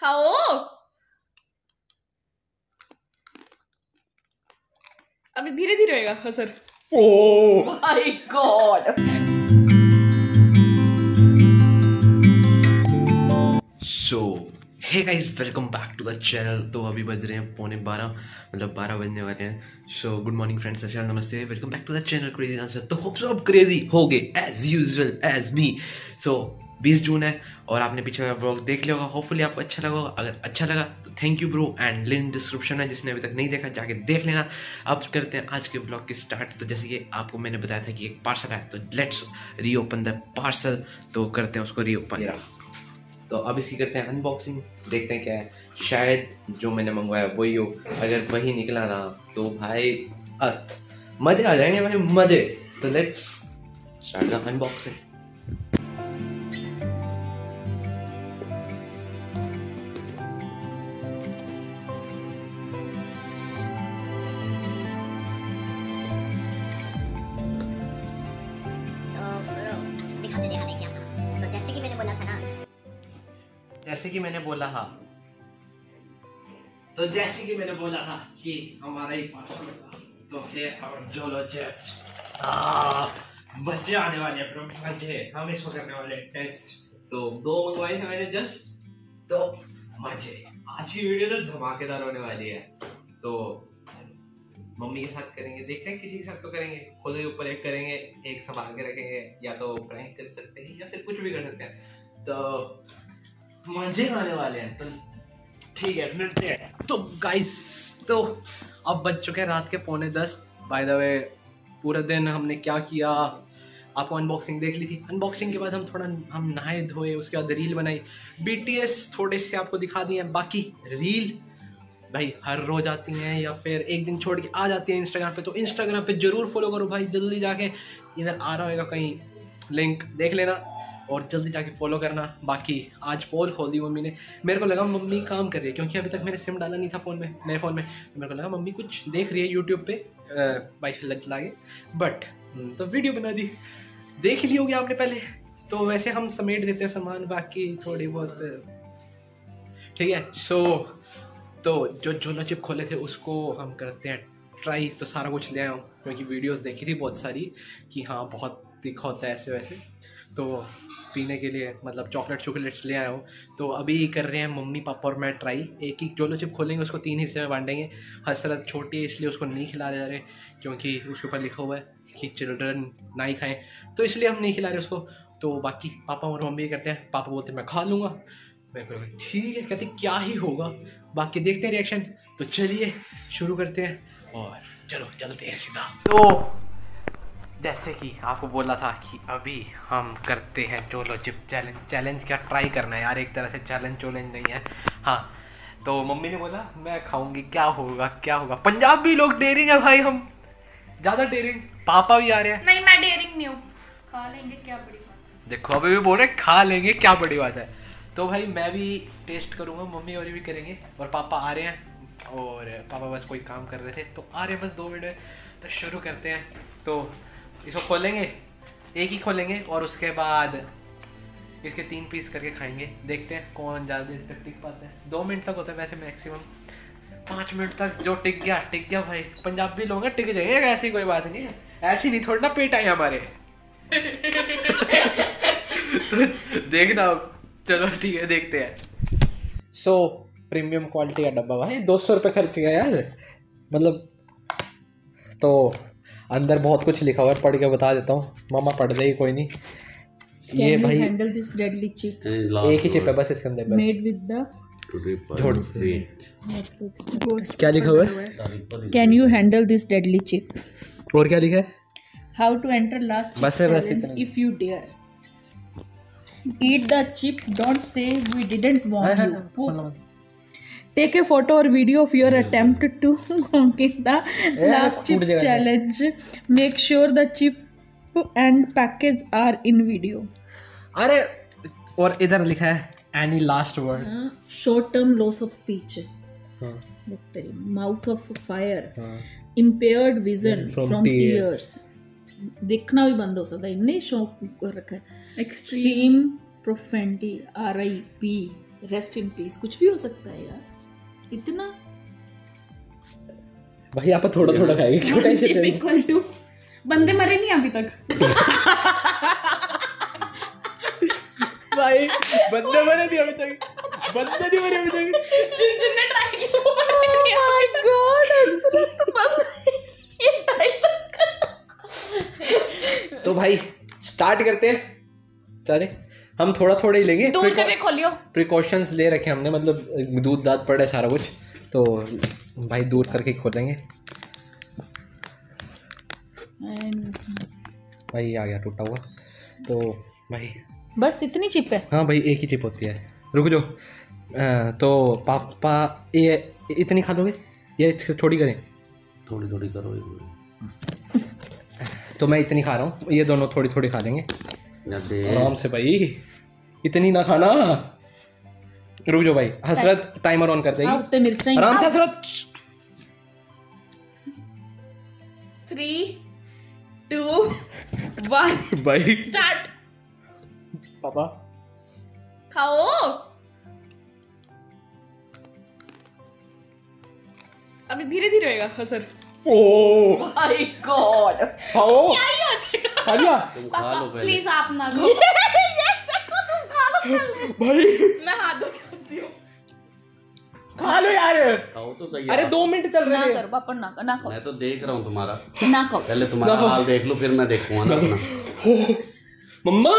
खाओ। अभी धीरे धीरे होएगा असर। Oh my God. So hey guys, welcome back to the channel. तो अभी बज रहे हैं 11:15, मतलब 12 बजने वाले हैं। सो गुड मॉर्निंग फ्रेंड्स, अच्छा नमस्ते, वेलकम बैक टू द चैनल क्रेजी आंसर। तो होप सो आप क्रेजी हो गए as usual as me. So 20 जून है और आपने पीछे का व्लॉग देख लिया होगा, होपफुली आपको अच्छा लगा होगा। अगर अच्छा लगा तो thank you bro, and link description है, जिसने अभी तक नहीं देखा जाके देख लेना। अब करते हैं आज के व्लॉग की स्टार्ट। तो जैसे कि आपको मैंने बताया था कि एक पार्सल है, तो लेट्स रीओपन द पार्सल। तो करते हैं उसको रीओपन। तो अब इसकी करते हैं अनबॉक्सिंग, देखते हैं क्या है। शायद जो मैंने मंगवाया वही हो, अगर वही निकला ना तो भाई मजे आ जाएंगे भाई, मजे। तो लेट्स स्टार्ट द अनबॉक्सिंग। दिखाने क्या था। तो जैसे कि मैंने बोला था ना, जैसे कि मैंने बोला था, तो जैसे कि मैंने बोला था कि हमारा ही पार्सल था। तो है और जोलो चिप्स, बच्चे आने वाले हैं, मजे। हम इसको करने वाले टेस्ट। तो 2 मंगवाए थे मैंने जस्ट, तो मजे। आज की वीडियो तो धमाकेदार होने वाली है। तो मम्मी के साथ करेंगे, देखते हैं किसी के साथ तो करेंगे, खुद के ऊपर एक करेंगे, एक संभाल के रखेंगे, या तो प्रैंक कर सकते हैं या फिर कुछ भी कर सकते हैं। तो मजे आने वाले हैं। तो ठीक है, मिलते हैं। तो गाइस, तो अब बज चुके हैं रात के 9:45। बाय द वे, पूरा दिन हमने क्या किया आपको अनबॉक्सिंग देख ली थी। अनबॉक्सिंग के बाद हम नहाए धोए, उसके बाद रील बनाई। BTS थोड़े से आपको दिखा दिए, बाकी रील भाई हर रोज आती हैं या फिर एक दिन छोड़ के आ जाती है इंस्टाग्राम पे। तो इंस्टाग्राम पे जरूर फॉलो करो भाई, जल्दी जाके इधर आ रहा होगा कहीं, लिंक देख लेना और जल्दी जाके फॉलो करना। बाकी आज पोल खोल दी मम्मी ने। मेरे को लगा मम्मी काम कर रही है, क्योंकि अभी तक मैंने सिम डाला नहीं था फ़ोन में, नए फ़ोन में। तो मेरे को लगा मम्मी कुछ देख रही है यूट्यूब पे वाईफाई लग चला के, बट तो वीडियो बना दी। देख ली होगी आपने पहले। तो वैसे हम समेट देते हैं सामान, बाकी थोड़ी बहुत ठीक है। तो जो झोला चिप खोले थे उसको हम करते हैं ट्राई। तो सारा कुछ ले आया हूँ, क्योंकि वीडियोस देखी थी बहुत सारी कि हाँ बहुत तीखा होता है ऐसे वैसे। तो पीने के लिए मतलब चॉकलेट्स ले आया हूँ। तो अभी कर रहे हैं मम्मी पापा और मैं ट्राई। एक ही झोला चिप खोलेंगे, उसको 3 हिस्से में बांटेंगे। हसरत छोटी है इसलिए उसको नहीं खिला रहे, क्योंकि उसके ऊपर लिखा हुआ है कि चिल्ड्रन ना ही खाएँ, तो इसलिए हम नहीं खिला रहे उसको। तो बाकी पापा और मम्मी करते हैं। पापा बोलते हैं मैं खा लूँगा, मैं ठीक है, कहते क्या ही होगा, बाकी देखते हैं रिएक्शन। तो चलिए शुरू करते हैं और चलो चलते हैं सीधा। तो जैसे कि आपको बोला था कि अभी हम करते हैं जोलो चिप चैलेंज। चैलेंज क्या, ट्राई करना है यार, एक तरह से चैलेंज नहीं है। हाँ, तो मम्मी ने बोला मैं खाऊंगी, क्या होगा। पंजाबी लोग डेयरिंग है भाई, हम ज़्यादा डेयरिंग। पापा भी आ रहे हैं। नहीं, मैं डेयरिंग नहीं हूँ। खा लेंगे, क्या बड़ी बात। देखो अभी भी बोल रहे खा लेंगे, क्या बड़ी बात है। तो भाई मैं भी टेस्ट करूँगा, मम्मी और भी करेंगे, और पापा आ रहे हैं। और पापा बस कोई काम कर रहे थे, तो आ रहे हैं बस 2 मिनट में। तो शुरू करते हैं। तो इसको खोलेंगे, एक ही खोलेंगे, और उसके बाद इसके 3 पीस करके खाएंगे। देखते हैं कौन ज़्यादा देर तक टिक पाता है। 2 मिनट तक होता है वैसे मैक्सिमम, 5 मिनट तक जो टिक गया भाई। पंजाबी लोग हैं, टिक जाएंगे, ऐसी कोई बात नहीं है, ऐसी नहीं थोड़ा ना पेट आए हमारे। तो देखना, चलो ठीक है, देखते हैं। प्रीमियम क्वालिटी का डब्बा भाई, 200 रुपये खर्च किया यार, मतलब। तो अंदर बहुत कुछ लिखा हुआ है, पढ़ के बता देता हूँ, मामा पढ़ देगी कोई नहीं। ये भाई हैंडल दिस डेडली चिप, एक ही चिप है बस इसके अंदर, मेड विद द क्या लिखा हुआ है, can you handle this deadly chip, और क्या लिखा है, how to enter last chip challenge if you dare, eat the chip, don't say we didn't warn you, take a photo or video of your attempt to complete the last chip challenge, make sure the chip and package are in video। अरे और इधर लिखा है any last word, short term loss of speech, mouth of fire, impaired vision from tears, देखना भी बंद हो सकता है, इतने शौक कर रखा है। Extreme profanity, RIP, rest in peace, कुछ भी हो सकता है यार। इतना भाई आप थोड़ा थोड़ा खाएंगे, क्यों टेंशन ले रही हो? इक्वल टू बंदे मरे नहीं अभी तक। भाई बंदे मरे नहीं अभी तक, बंदे नहीं मरे अभी तक। जिन जिन ने ट्राई किया वो मरे नहीं माय गॉड हसरत ये डायलॉग। तो भाई स्टार्ट करते हैं। चले हम थोड़ा थोड़ा ही लेंगे, दूर करके खोलियो। प्रिकॉशंस ले रखे हमने, मतलब दूध दाद पड़े सारा कुछ, तो भाई दूर करके खोलेंगे। भाई आ गया टूटा हुआ, तो भाई बस इतनी चिप है। हाँ भाई एक ही चिप होती है। रुक जाओ, तो पापा ये इतनी खा लोगे या थोड़ी करें? थोड़ी थोड़ी करो। तो मैं इतनी खा रहा हूँ, ये दोनों थोड़ी थोड़ी खा लेंगे आराम से भाई, इतनी ना खाना। रुक जाओ भाई, हसरत टाइमर ऑन कर देगी। उतने मिर्चा आराम से हसरत। 3 2 1 भाई स्टार्ट। पापा खाओ। अभी धीरे धीरे होएगा असर। ओ माय गॉड खाओ, क्या ही हो जाएगा? खा लिया तुम खा लो पहले। प्लीज आप ना खाओ। भाई, मैं हाथ धो के आती हूँ। खा लो यार। खाओ तो सही। अरे 2 मिनट चल ना रहे कर हैं। पापा, ना कर, ना खाओ, मैं तो देख रहा हूँ तुम्हारा, ना खाओ। पहले तुम्हारा हाल देख लो फिर मैं देखूंगा ना अपना। मम्मा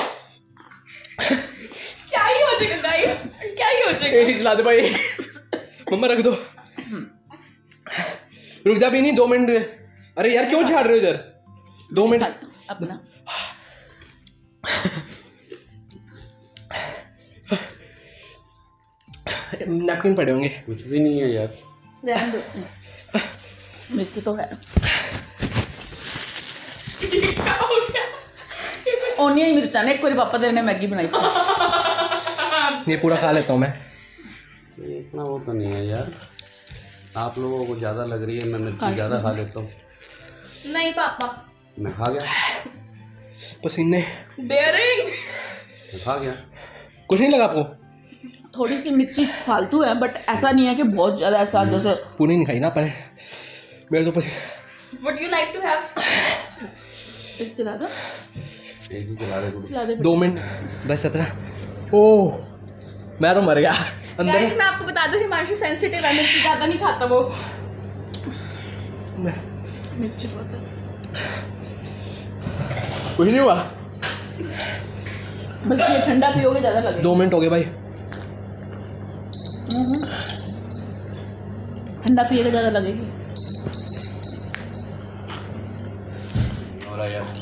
क्या ही हो जाएगा गाइस, क्या ही हो जाएगा। एक खिला दे भाई। मम्मा रख दो, रुक जा भी नहीं 2 मिनट। अरे यार क्यों झाड़ रहे हो इधर? 2 मिनट अपना नैपकिन पड़े होंगे। कुछ भी नहीं है यार। रहने दो इसे। मिर्ची तो है। क्या हो गया? ओनिया ही मिर्चा ने एक कोई पापा तेरे ने मैगी बनाई सी। ये पूरा खा लेता हूँ मैं। इतना वो तो नहीं है यार, आप लोगों को ज़्यादा लग रही है, मैं मिर्ची ज़्यादा खा लेता हूँ। नहीं पापा, मैं खा गया, पसीने डेयरिंग। मैं खा गया। कुछ नहीं लगा आपको? थोड़ी सी मिर्ची फालतू है, बट ऐसा नहीं है कि बहुत ज्यादा ऐसा जैसे। पूरी नहीं खाई ना पर मेरे तो Would you like to have? इस चला दो, एक ही खिला दे कुछ। चला दे। 2 मिनट बस 17। ओह मैं तो मर गया अंदर। गाइस मैं आपको बता दूं हिमांशु सेंसिटिव है, मिर्ची ज्यादा नहीं खाता वो। मिर्ची बहुत है। कुछ नहीं हुआ। बल्कि ये ठंडा पियोगे ज्यादा लगेगा। 2 मिनट हो गए भाई। ठंडा पिएगा ज्यादा लगेगी। हो रहा यार,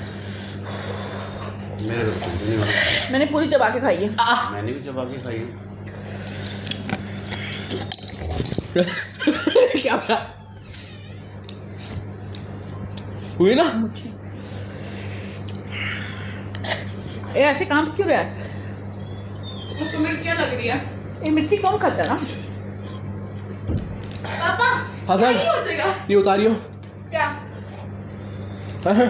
मेरे को कुछ नहीं हो रहा। मैंने पूरी चबा के खाई है। मैंने भी चबा के खाई है। क्या था? हुई ना? ये ऐसे काम क्यों रहा है? उसको मिर्चियाँ लग रही है। ये मिर्ची कौन खाता है ना? पापा हाँ क्या सर, ही हो जाएगा? ये उतारियो। क्या? हाँ।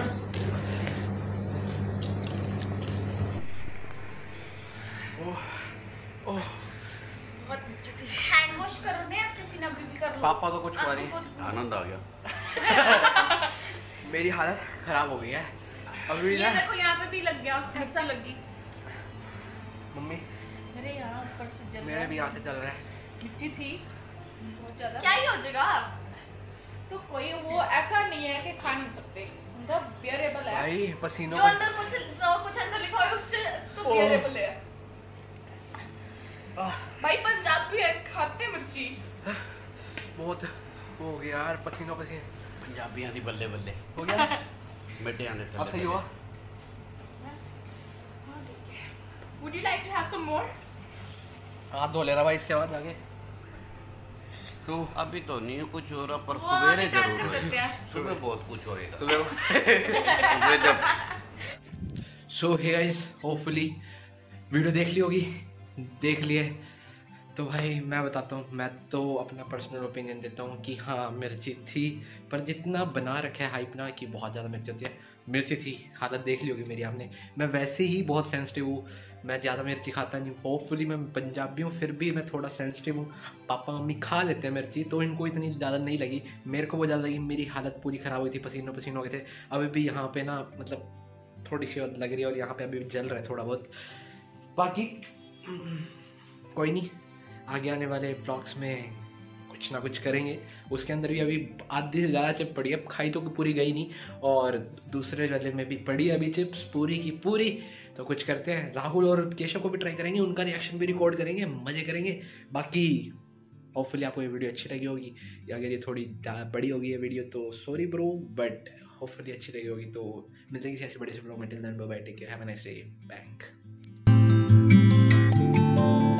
हैंड वॉश करो ने अपने सीना भी कर लो। पापा तो कुछ हुआ नहीं, आनंद आ गया। मेरी हालत खराब हो गई है अभी ये ना। देखो यहाँ पे भी लग गया, ऐसा लगी। मम्मी मेरे यहाँ ऊपर से जल मेरे भी यहाँ से चल रहा है। मिर्ची थी बहुत ज्यादा। क्या ही हो जाएगा? तो कोई वो ऐसा नहीं है कि खा नहीं सकते, मतलब बियरेबल है। भाई पसीनों जो अंदर कुछ अंदर लिखा है उससे तो बियरेबल है। भाई पंजाबी है, खाते मिर्ची। बहुत वो हो गया यार, पसीनों पसीने पंजाबियां दी बल्ले बल्ले हो गया। मिट्टे आंदे अब सही हुआ। Would you like to have some more? हाथ धो ले रहा भाई इसके बाद आगे तो। अभी तो नहीं है कुछ हो रहा, पर वो सवेरे निकाल जरूर कर देते होएगा। हैं। सुबह बहुत कुछ होएगा। सुबह सुबह जब so hey guys, hopefully video देख ली होगी। देख लिए तो भाई मैं बताता हूँ, मैं तो अपना पर्सनल ओपिनियन देता हूँ कि हाँ मिर्ची थी, पर जितना बना रखा है हाइप ना कि बहुत ज़्यादा मिर्ची होती है, मिर्ची थी, हालत देख ली होगी मेरी आपने। मैं वैसे ही बहुत सेंसिटिव हूँ, मैं ज़्यादा मिर्ची खाता नहीं। होपफुली मैं पंजाबी हूँ फिर भी मैं थोड़ा सेंसिटिव हूँ। पापा मम्मी खा लेते हैं मिर्ची तो इनको इतनी ज़्यादा नहीं लगी, मेरे को वो ज़्यादा लगी। मेरी हालत पूरी ख़राब हुई थी, पसीनों पसीनों हो गए थे। अभी भी यहाँ पे ना मतलब थोड़ी सी लग रही है और यहाँ पे अभी जल रहा है थोड़ा बहुत। बाकी कोई नहीं, आगे आने वाले ब्लॉग्स में कुछ ना कुछ करेंगे। उसके अंदर भी अभी आधी से ज़्यादा चिप पड़ी है, खाई तो पूरी गई नहीं, और दूसरे वाले में भी पड़ी है अभी चिप्स पूरी की पूरी। तो कुछ करते हैं, राहुल और केशव को भी ट्राई करेंगे, उनका रिएक्शन भी रिकॉर्ड करेंगे, मज़े करेंगे। बाकी होपफुली आपको ये वीडियो अच्छी लगी होगी, या अगर ये थोड़ी बड़ी होगी ये वीडियो तो सॉरी ब्रो, बट होपफुली अच्छी लगी होगी। तो मिलते हैं किसी ऐसे बड़े से ब्लॉग में। Till then bye bye, take care, have a nice day, back.